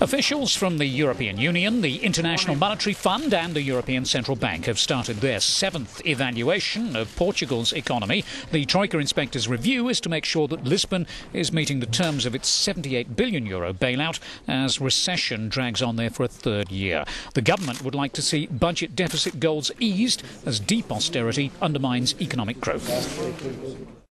Officials from the European Union, the International Monetary Fund and the European Central Bank have started their 7th evaluation of Portugal's economy. The troika inspectors' review is to make sure that Lisbon is meeting the terms of its €78 billion bailout as recession drags on there for a third year. The government would like to see budget deficit goals eased as deep austerity undermines economic growth.